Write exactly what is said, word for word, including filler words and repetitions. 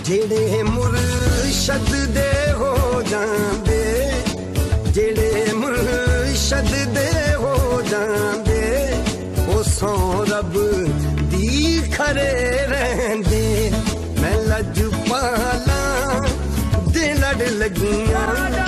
जेड़े मुर्शद दे हो जांदे जेड़े मुर्शद दे हो जांदे ओ सौ रब दी खरे रहंदे मैं लज पाला दे लड़ लगियां